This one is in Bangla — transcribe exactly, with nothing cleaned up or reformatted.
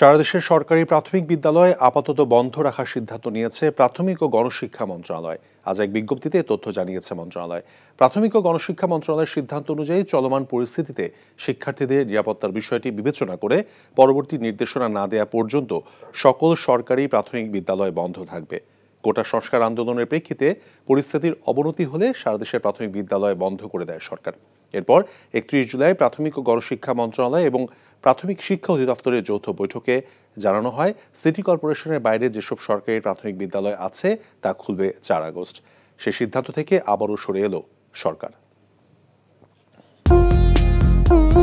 সারা দেশের সরকারি প্রাথমিক বিদ্যালয় আপাতত বন্ধ রাখার সিদ্ধান্ত নিয়েছে প্রাথমিক ও গণশিক্ষা মন্ত্রণালয়। আজ এক বিজ্ঞপ্তিতে তথ্য জানিয়েছে মন্ত্রণালয়। প্রাথমিক ও গণশিক্ষা মন্ত্রণালয়ের সিদ্ধান্ত অনুযায়ী চলমান পরিস্থিতিতে শিক্ষার্থীদের নিরাপত্তার বিষয়টি বিবেচনা করে পরবর্তী নির্দেশনা না দেয়া পর্যন্ত সকল সরকারি প্রাথমিক বিদ্যালয় বন্ধ থাকবে। কোটা সংস্কার আন্দোলনের প্রেক্ষিতে পরিস্থিতির অবনতি হলে সারা দেশের প্রাথমিক বিদ্যালয় বন্ধ করে দেয় সরকার। এরপর একত্রিশ জুলাই প্রাথমিক ও গণশিক্ষা মন্ত্রণালয় এবং প্রাথমিক শিক্ষা অধিদপ্তরের যৌথ বৈঠকে জানানো হয়, সিটি কর্পোরেশনের বাইরে যেসব সরকারি প্রাথমিক বিদ্যালয় আছে তা খুলবে চার আগস্ট। সে সিদ্ধান্ত থেকে আবারও সরে এলো সরকার।